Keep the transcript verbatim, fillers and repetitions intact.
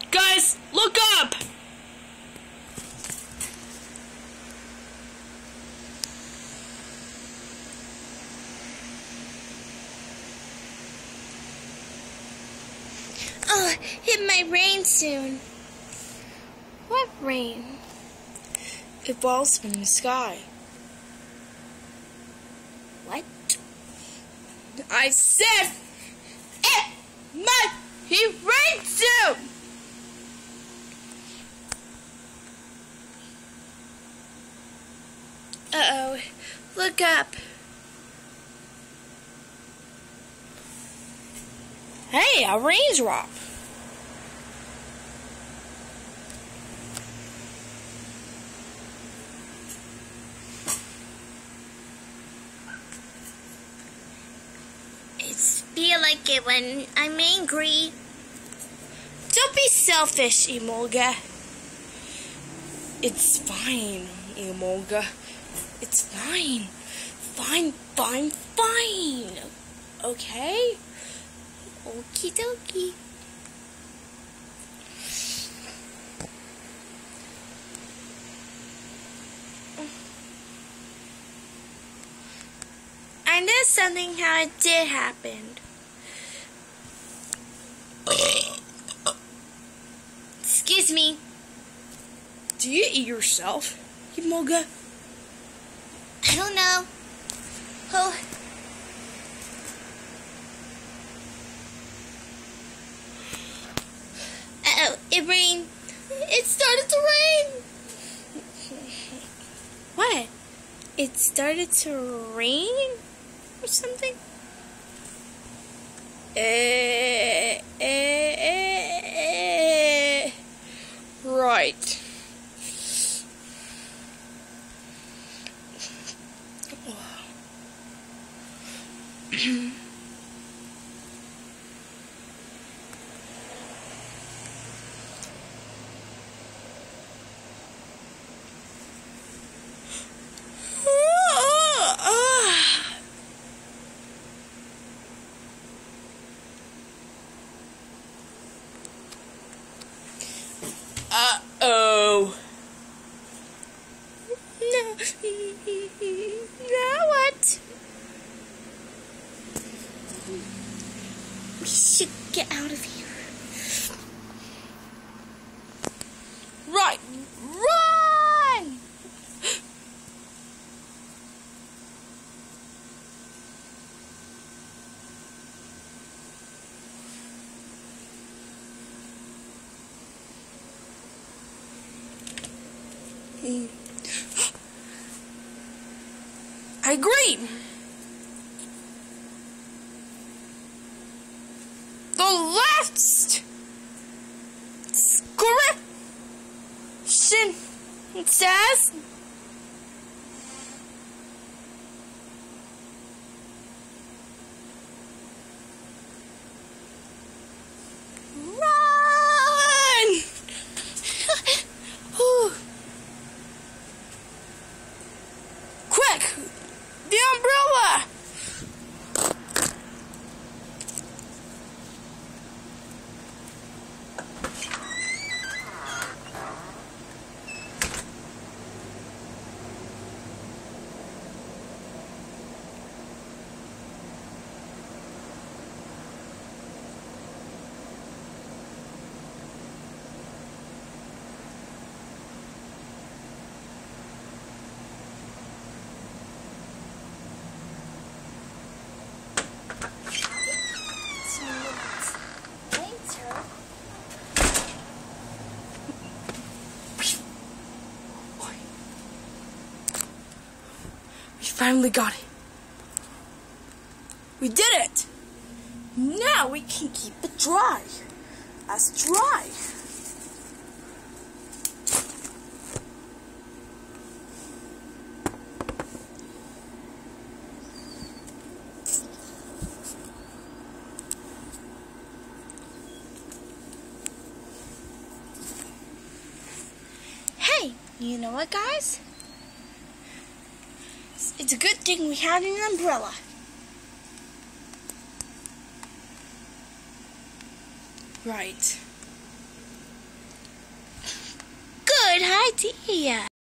Guys, look up! Oh, it might rain soon. What rain? It falls from the sky. What? I said it might be rain soon! Uh-oh. Look up. Hey, a raindrop. I feel like it when I'm angry. Don't be selfish, Emolga. It's fine, Emolga. It's fine. Fine, fine, fine. Okay? Okie dokie. I know something how it did happen. Excuse me. Do you eat yourself, Emolga? I don't know. Oh. Uh-oh, it rained. It started to rain. What? It started to rain or something? Eh, eh, eh, eh. Right. Uh-oh. No. Now what? We should get out of here. Right. Run! I agree. The last description says run! Quick! The umbrella! We finally got it. We did it. Now we can keep it dry. As dry. Hey, you know what, guys? It's a good thing we had an umbrella. Right. idea.